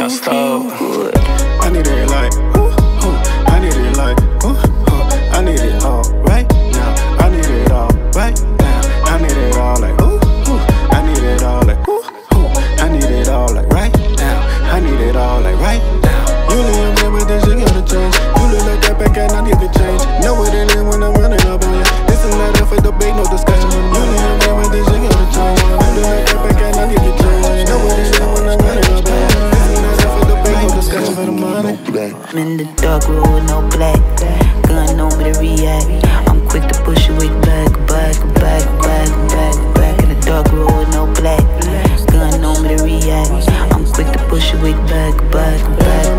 stole. I need it like, I need it like, I need it all right now. I need it all right now. I need it all like, I need it all like, I need it all like right now. I need it all like right now. You live there with this, you gotta change. You look like that back and I need to change. Know what it is when I'm running up on you. This is not up for debate, no discussion. You live there with this, you gotta change. You look like that back and I need to change. Know what it is when I'm running up on you. This is not up for debate, no discussion for the money. I'm in the dark room with no black. Gun on me to react. I'm quick to push you way back. In the dark room with no black. Gun on me to react. I'm quick to push you way back.